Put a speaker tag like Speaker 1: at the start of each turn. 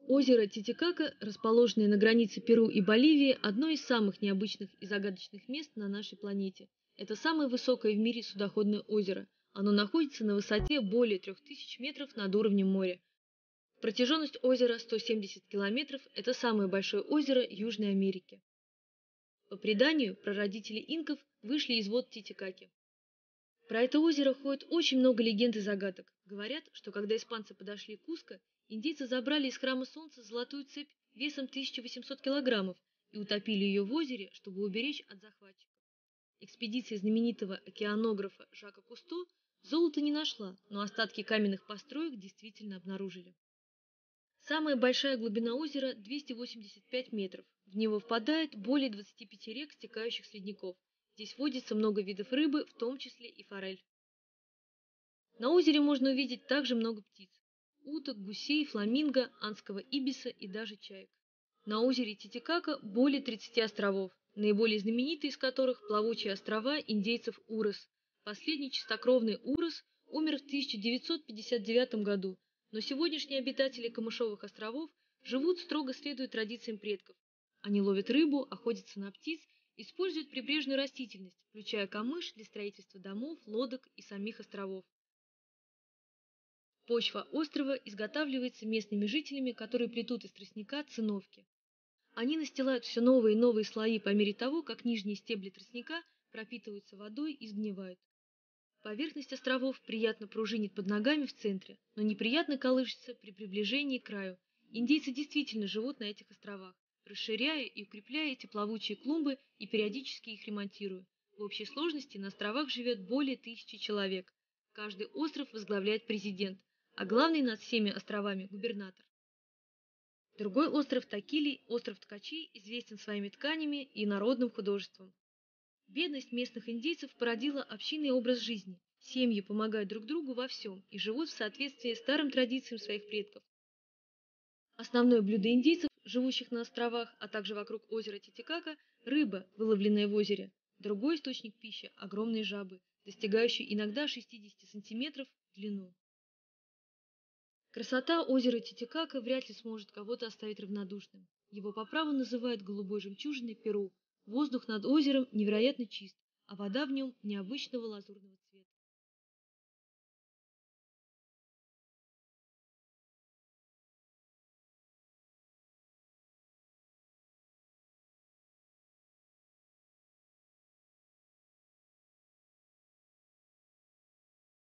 Speaker 1: Озеро Титикака, расположенное на границе Перу и Боливии, одно из самых необычных и загадочных мест на нашей планете. Это самое высокое в мире судоходное озеро. Оно находится на высоте более 3000 метров над уровнем моря. Протяженность озера 170 километров. Это самое большое озеро Южной Америки. По преданию, прародители инков вышли из вод Титикаки. Про это озеро ходит очень много легенд и загадок. Говорят, что когда испанцы подошли к Куско, индейцы забрали из храма Солнца золотую цепь весом 1800 килограммов и утопили ее в озере, чтобы уберечь от захватчиков. Экспедиция знаменитого океанографа Жака Кусто золото не нашла, но остатки каменных построек действительно обнаружили. Самая большая глубина озера 285 метров. В него впадает более 25 рек, стекающих с ледников. Здесь водится много видов рыбы, в том числе и форель. На озере можно увидеть также много птиц. Уток, гусей, фламинго, анского ибиса и даже чаек. На озере Титикака более 30 островов, наиболее знаменитые из которых плавучие острова индейцев Урос. Последний чистокровный Урос умер в 1959 году, но сегодняшние обитатели Камышовых островов живут строго следуя традициям предков. Они ловят рыбу, охотятся на птиц, используют прибрежную растительность, включая камыш для строительства домов, лодок и самих островов. Почва острова изготавливается местными жителями, которые плетут из тростника циновки. Они настилают все новые и новые слои по мере того, как нижние стебли тростника пропитываются водой и сгнивают. Поверхность островов приятно пружинит под ногами в центре, но неприятно колышется при приближении к краю. Индейцы действительно живут на этих островах, расширяя и укрепляя эти плавучие клумбы и периодически их ремонтируя. В общей сложности на островах живет более 1000 человек. Каждый остров возглавляет президент, а главный над всеми островами – губернатор. Другой остров Такили, остров ткачей, известен своими тканями и народным художеством. Бедность местных индейцев породила общинный образ жизни. Семьи помогают друг другу во всем и живут в соответствии с старым традициям своих предков. Основное блюдо индейцев, живущих на островах, а также вокруг озера Титикака – рыба, выловленная в озере. Другой источник пищи – огромные жабы, достигающие иногда 60 сантиметров в длину. Красота озера Титикака вряд ли сможет кого-то оставить равнодушным. Его по праву называют голубой жемчужиной Перу. Воздух над озером невероятно чист, а вода в нем необычного лазурного цвета.